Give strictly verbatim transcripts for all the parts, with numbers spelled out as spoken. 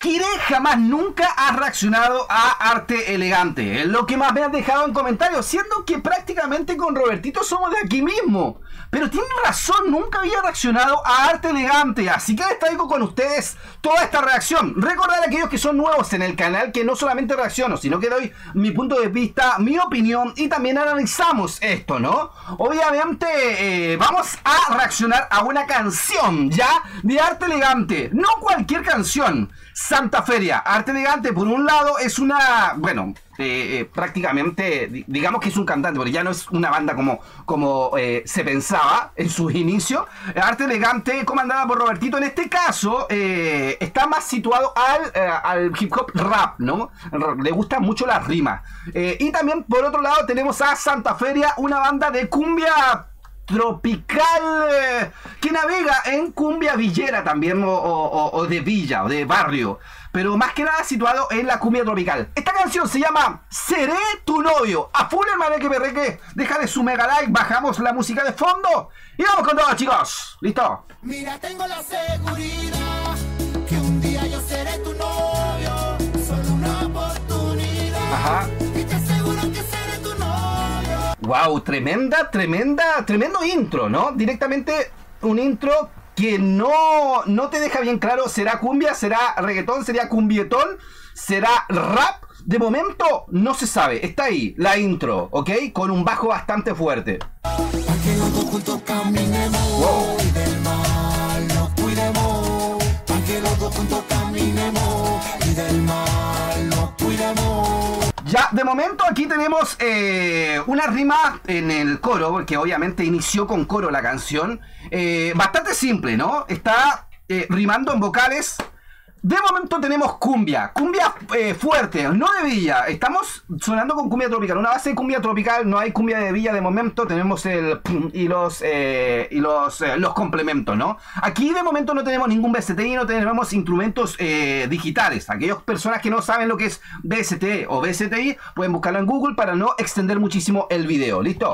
Kire, jamás nunca has reaccionado a Arte Elegante. Es lo que más me has dejado en comentarios, siendo que prácticamente con Robertito somos de aquí mismo. Pero tiene razón, nunca había reaccionado a Arte Elegante, así que les traigo con ustedes toda esta reacción. Recordar a aquellos que son nuevos en el canal que no solamente reacciono, sino que doy mi punto de vista, mi opinión y también analizamos esto, ¿no? Obviamente eh, vamos a reaccionar a una canción ya de Arte Elegante, no cualquier canción. Santa Feria. Arte Elegante, por un lado, es una, bueno, eh, eh, prácticamente, digamos que es un cantante, porque ya no es una banda como, como eh, se pensaba en sus inicios. Arte Elegante, comandada por Robertito, en este caso, eh, está más situado al, eh, al hip hop rap, ¿no? Le gustan mucho las rimas. Eh, y también, por otro lado, tenemos a Santa Feria, una banda de cumbia tropical eh, que navega en cumbia villera también, o, o, o de villa, o de barrio, pero más que nada situado en la cumbia tropical. Esta canción se llama Seré tu novio. A full, hermano, que perreque, déjale su mega like, bajamos la música de fondo y vamos con todo, chicos. ¿Listo? Mira, tengo la seguridad que un día yo seré tu novio, solo una oportunidad. Ajá. Y te aseguro que seré tu novio. Wow, tremenda, tremenda, tremendo intro, ¿no? Directamente un intro que no, no te deja bien claro, ¿será cumbia, será reggaetón, será cumbietón, será rap? De momento no se sabe, está ahí la intro, ¿ok? Con un bajo bastante fuerte. Pa' que los dos juntos caminemos, wow. Y del mal nos cuidemos. Pa' que los dos juntos caminemos y del mal nos cuidemos. Ya, de momento aquí tenemos eh, una rima en el coro, porque obviamente inició con coro la canción. Eh, bastante simple, ¿no? Está eh, rimando en vocales. De momento tenemos cumbia, cumbia eh, fuerte, no de villa. Estamos sonando con cumbia tropical, una base de cumbia tropical, no hay cumbia de villa de momento. Tenemos el y los eh, y los, eh, los complementos, ¿no? Aquí de momento no tenemos ningún B S T I, no tenemos instrumentos eh, digitales. Aquellas personas que no saben lo que es B S T o B S T I pueden buscarlo en Google para no extender muchísimo el video. ¿Listo?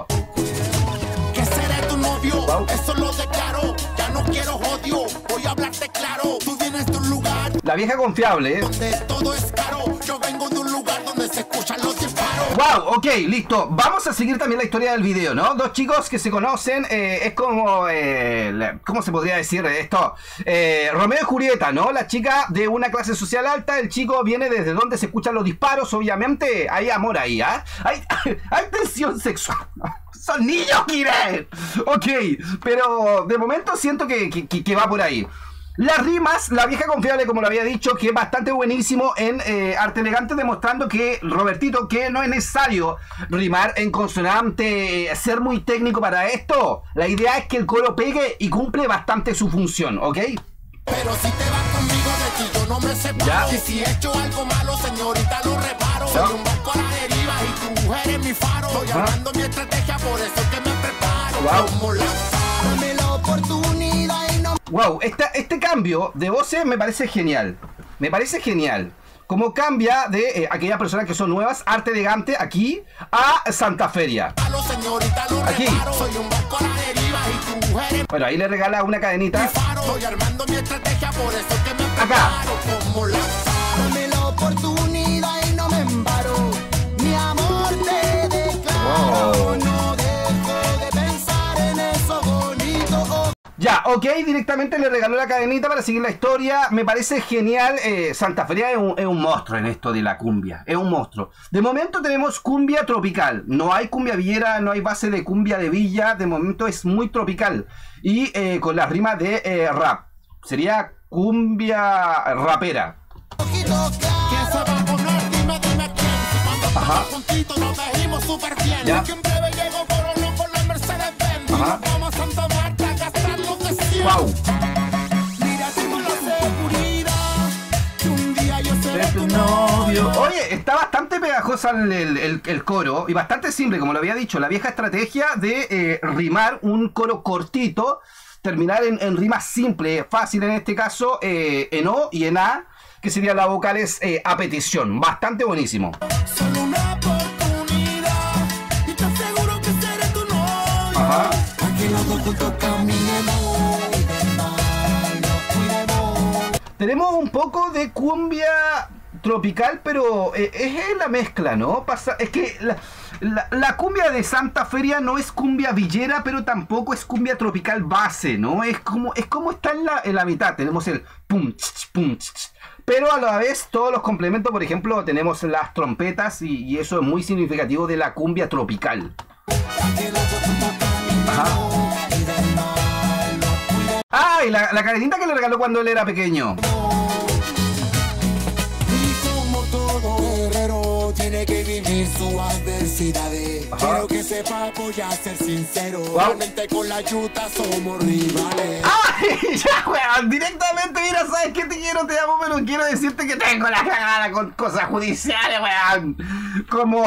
Que seré tu novio, wow. Eso lo declaro. Ya no quiero odio, voy a hablarte claro. Tú tienes tu lugar. La vieja confiable, ¿eh? Donde todo es caro. Yo vengo de un lugar donde se escuchan los disparos. Wow, ok, listo. Vamos a seguir también la historia del video, ¿no? Dos chicos que se conocen, eh, es como, eh, ¿cómo se podría decir esto? Eh, Romeo y Julieta, ¿no? La chica de una clase social alta, el chico viene desde donde se escuchan los disparos, obviamente hay amor ahí, ¿ah? ¿eh? Hay, hay tensión sexual. Son niños, Kire. Ok, pero de momento siento que, que, que va por ahí. Las rimas, la vieja confiable, como lo había dicho, que es bastante buenísimo en eh, Arte Elegante, demostrando que, Robertito, que no es necesario rimar en consonante, ser muy técnico para esto. La idea es que el coro pegue y cumple bastante su función, ¿ok? Pero si te vas conmigo de ti, yo no me separo. Ya. Y si he hecho algo malo, señorita, lo reparo. Soy un barco a la deriva y tu mujer es mi faro. Estoy Ajá. armando mi estrategia, por eso es que me preparo. Wow. Como la... Dame la oportunidad y no... Wow, esta, este cambio de voces me parece genial. Me parece genial. Como cambia de eh, aquellas personas que son nuevas, Arte Elegante, aquí, a Santa Feria. Señorita, lo Aquí. reparo. Soy un barco a la deriva y tu mujer es Bueno, ahí le regala una mi cadenita. faro. Estoy armando mi estrategia, por eso es que me Acá. preparo. Como la... Dame la oportunidad y no me embaro. Mi amor te declaro. Wow. No dejo de pensar en eso bonito. Oh. Ya, ok, directamente le regaló la cadenita para seguir la historia. Me parece genial. eh, Santa Feria es un, es un monstruo en esto de la cumbia. Es un monstruo. De momento tenemos cumbia tropical. No hay cumbia villera, no hay base de cumbia de villa. De momento es muy tropical. Y eh, con las rimas de eh, rap. Sería cumbia rapera. ¿Quién se va a poner? Dime, dime quién. Si cuando Ajá. estamos juntitos nos dijimos súper bien. Ya. Que en breve llego Corona con la Mercedes-Benz. Y Ajá. nos vamos a Santa Marta a gastar lo que siento. Wow. Mira, tengo la seguridad que un día yo seré Es tu tu novio. Oye, está bastante pegajosa el, el, el- el coro y bastante simple, como lo había dicho. La vieja estrategia de eh, rimar un coro cortito, terminar en, en rima simple, fácil en este caso, eh, en O y en A, que serían las vocales eh, a petición. Bastante buenísimo. Solo una oportunidad y te aseguro que seré tu novio. Ajá. Pa' que los dos juntos caminemos y del mal nos cuidemos. tenemos un poco de cumbia tropical, pero eh, es la mezcla, ¿no? Pasa, es que la, la, la cumbia de Santa Feria no es cumbia villera, pero tampoco es cumbia tropical base, ¿no? Es como, es como está en la, en la mitad. Tenemos el pum, ch, pum, ch, ch, pero a la vez todos los complementos, por ejemplo, tenemos las trompetas y, y eso es muy significativo de la cumbia tropical. Ajá. Ah, y la, la cadenita que le regaló cuando él era pequeño. Tiene que vivir sus adversidades. Ajá. Quiero que sepa, voy a ser sincero. Wow. Realmente con la yuta somos rivales. ¡Ay! Ya, weón, directamente, mira, ¿sabes qué? Te quiero, te amo, pero quiero decirte que tengo la cagada con cosas judiciales, weón. Como,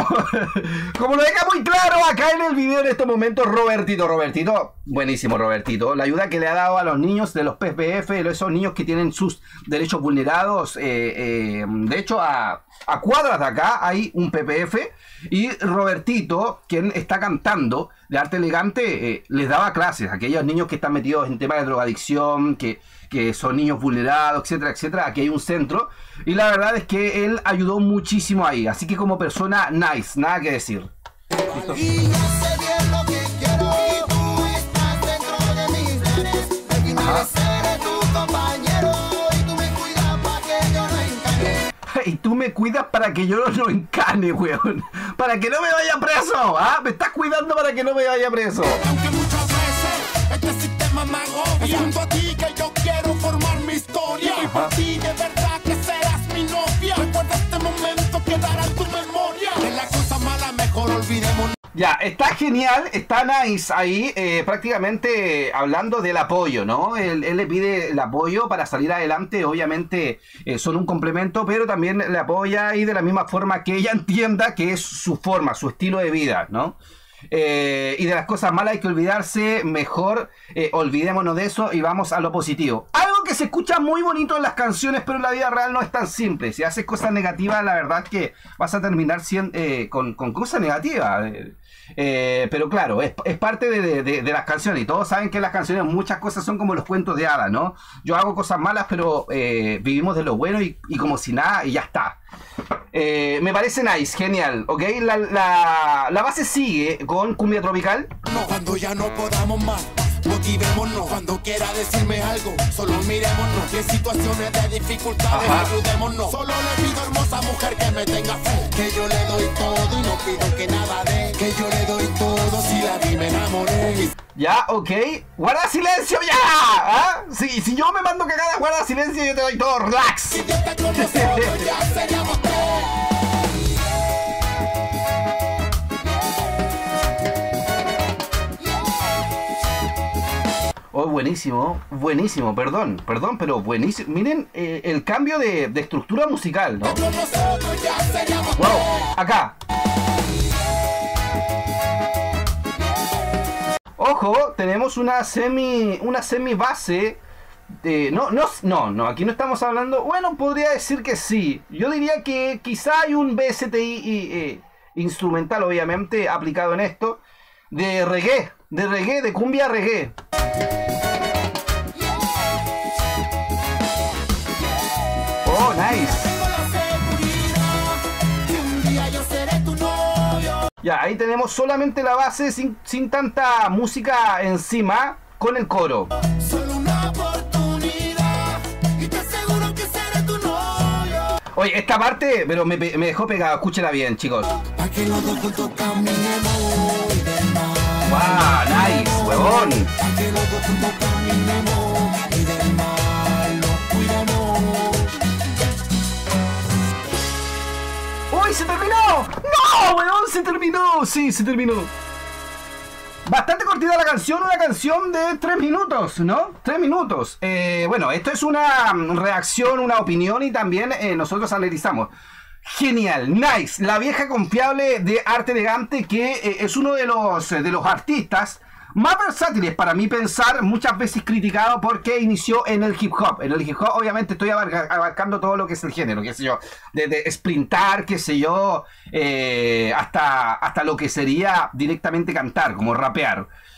como lo deja muy claro acá en el video en estos momentos Robertito. Robertito, buenísimo Robertito. La ayuda que le ha dado a los niños de los P P F, esos niños que tienen sus derechos vulnerados. Eh, eh, de hecho, a, a cuadras de acá hay un P P F y Robertito, quien está cantando de Arte Elegante, eh, les daba clases a aquellos niños que están metidos en temas de drogadicción, que, que son niños vulnerados, etcétera, etcétera. Aquí hay un centro y la verdad es que él ayudó muchísimo ahí, así que como persona, nice, nada que decir. ¿Listo? Y yo sé bien lo que quiero. Y tú estás dentro de mis planes. Al final seré tu compañero. Y tú me cuidas para que yo no encane. Y tú me cuidas para que yo no lo encane, weón. Para que no me vaya preso, ¿ah? Me estás cuidando para que no me vaya preso. Aunque muchas veces este sistema me agobia. Junto a ti que yo quiero formar mi historia. Y por ti de verdad que serás mi novia. Recuerda este momento, quedará en tu memoria. De la cosa mala mejor olvidemos. Ya, está genial, está nice ahí, eh, prácticamente hablando del apoyo, ¿no? Él, él le pide el apoyo para salir adelante, obviamente eh, son un complemento, pero también le apoya y de la misma forma que ella entienda que es su forma, su estilo de vida, ¿no? Eh, y de las cosas malas hay que olvidarse, mejor eh, olvidémonos de eso y vamos a lo positivo. Algo que se escucha muy bonito en las canciones, pero en la vida real no es tan simple. Si haces cosas negativas, la verdad es que vas a terminar siendo, eh, con, con cosas negativas. Eh, eh, pero claro, es, es parte de, de, de las canciones. Y todos saben que en las canciones muchas cosas son como los cuentos de hadas, ¿no? Yo hago cosas malas, pero eh, vivimos de lo bueno y, y como si nada, y ya está. Eh, me parece nice, genial, ¿ok? La, la, la base sigue con cumbia tropical. No, cuando ya no podamos más, motivémonos. Cuando quiera decirme algo, solo mirémonos. En situaciones de dificultades, Ajá. ayudémonos. Solo le pido a hermosa mujer que me tenga fe. Que yo le doy todo y no pido que nada dé. Que yo le doy todo si la vi me enamoré. Ya, ok. Guarda silencio ya. ¿Ah? Si, si yo me mando cagada, guarda silencio y yo te doy todo. Relax. Si Dios está con nosotros, ya seríamos tres. Oh, buenísimo, buenísimo, perdón, perdón, pero buenísimo. Miren eh, el cambio de, de estructura musical, ¿no? Con nosotros ya seríamos Wow, acá. Ojo, tenemos una semi, una semi base. De, no, no, no, no, aquí no estamos hablando. Bueno, podría decir que sí. Yo diría que quizá hay un B S T I eh, instrumental, obviamente, aplicado en esto. De reggae, de reggae, de cumbia reggae. Oh, nice. Ya, ahí tenemos solamente la base sin, sin tanta música encima con el coro. Solo una oportunidad y te aseguro que seré tu novio. Oye, esta parte, pero me, me dejó pegado, escúchela bien, chicos. Pa' que los dos juntos caminemos y del mal. ¡Wow! ¡Nice, huevón! Pa' que los dos juntos caminemos y del mal nos cuidemos. ¡Uy, se terminó! ¡No, huevón! Se terminó, sí, se terminó. Bastante cortita la canción, una canción de tres minutos, ¿no? Tres minutos. Eh, bueno, esto es una reacción, una opinión y también eh, nosotros analizamos. Genial, nice. La vieja confiable de Arte Elegante, que eh, es uno de los, de los artistas más versátiles para mí pensar, muchas veces criticado porque inició en el hip hop. En el hip hop obviamente estoy abarca, abarcando todo lo que es el género, qué sé yo, desde sprintar, qué sé yo, eh, hasta, hasta lo que sería directamente cantar, como rapear.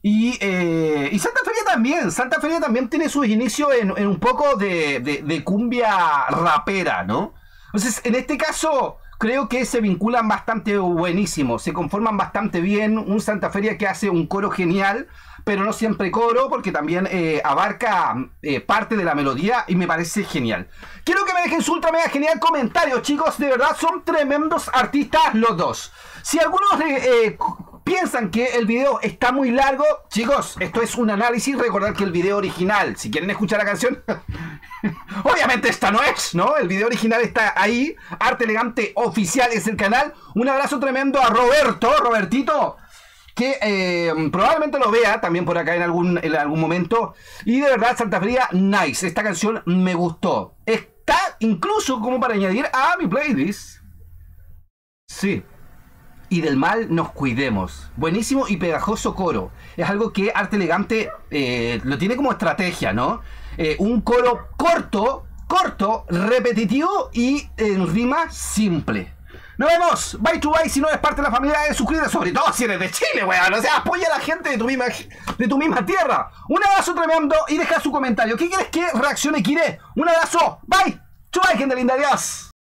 Y, eh, y Santa Feria también. Santa Feria también tiene sus inicios en, en un poco de, de, de cumbia rapera, ¿no? Entonces, en este caso, creo que se vinculan bastante buenísimo. Se conforman bastante bien. Un Santa Feria que hace un coro genial, pero no siempre coro, porque también eh, abarca eh, parte de la melodía y me parece genial. Quiero que me dejen su ultra mega genial comentario, chicos. De verdad, son tremendos artistas los dos. Si algunos eh, eh, piensan que el video está muy largo, chicos, esto es un análisis. Recordad que el video original, si quieren escuchar la canción, obviamente esta no es, ¿no? El video original está ahí. Arte Elegante Oficial es el canal. Un abrazo tremendo a Roberto, Robertito, que eh, probablemente lo vea también por acá en algún, en algún momento. Y de verdad, Santa Feria, nice. Esta canción me gustó. Está incluso como para añadir a mi playlist. Sí. Y del mal nos cuidemos. Buenísimo y pegajoso coro. Es algo que Arte Elegante eh, lo tiene como estrategia, ¿no? Eh, un coro corto, corto, repetitivo y en rima simple. Nos vemos. Bye to bye. Si no eres parte de la familia, de suscríbete, sobre todo si eres de Chile, weón. O sea, apoya a la gente de tu misma, de tu misma tierra. Un abrazo tremendo y deja su comentario. ¿Qué quieres que reaccione Kire? Un abrazo. Bye. To bye, gente linda. Adiós.